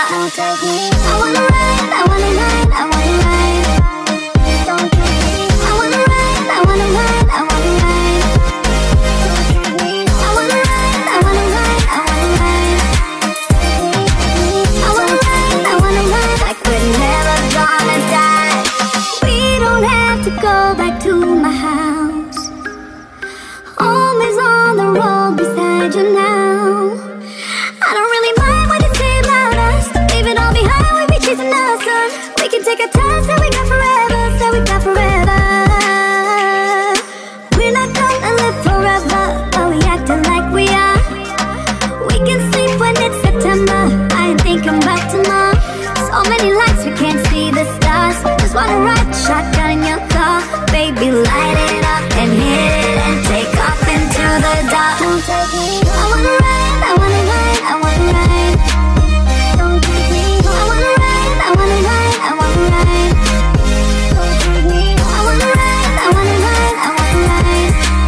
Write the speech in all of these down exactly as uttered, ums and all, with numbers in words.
dark. Don't take me. I wanna ride, I wanna ride, I wanna ride. Don't take me. I wanna ride, I wanna ride, I wanna ride. Don't take me. I wanna ride, I wanna ride, I wanna ride. I wanna ride, I wanna ride like we're never gonna die. We don't have to go back to my house. Home is on the road beside you now. I don't really mind what you say about us. Leave it all behind, we be chasing the sun. We can take our time, say we got forever, say we got forever. We're not gonna live forever, but we acting like we are. We can sleep when it's September, I ain't thinking about tomorrow. So many lights, we can't see the stars. Just wanna ride the shotgun in your car. Baby, light it up and hit it and take off into the dark. Don't take me. I wanna ride, I wanna ride, I wanna ride. Don't take me. I wanna ride, I wanna ride, I wanna ride. Don't take me. I wanna ride, I wanna ride, I wanna ride.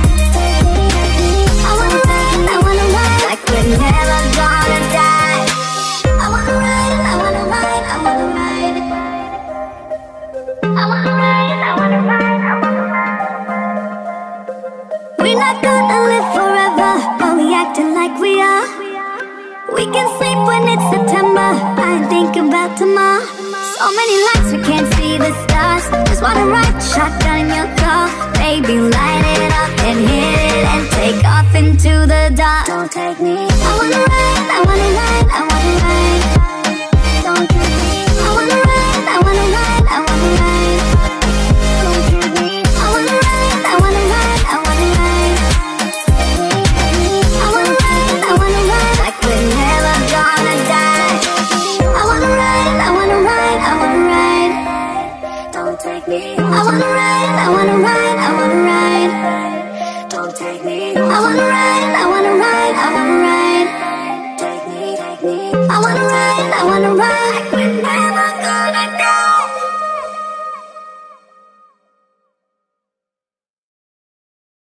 I wanna ride, I wanna ride like we're never gonna die. I wanna ride, I wanna ride, I wanna ride. I wanna ride, I wanna ride, I wanna ride. We're not gonna live forever, but we acting like we are. We can sleep when it's September, I ain't thinking about tomorrow. So many lights, we can't see the stars. Just wanna ride the shotgun in your car. Baby, light it up and hit it and take off into the dark. Don't take me. I wanna ride, I wanna ride, I wanna ride. Don't take me. I wanna ride, I wanna ride, I wanna ride. Don't take me. I wanna ride, I wanna ride, I wanna ride. I wanna ride, I wanna ride like we're never gonna die. I wanna ride, I wanna ride, I wanna ride. Don't take me. I wanna ride, I wanna ride, I wanna ride. Don't take me. I wanna ride, I wanna ride, I wanna ride. Take me, take me. I wanna ride, I wanna ride.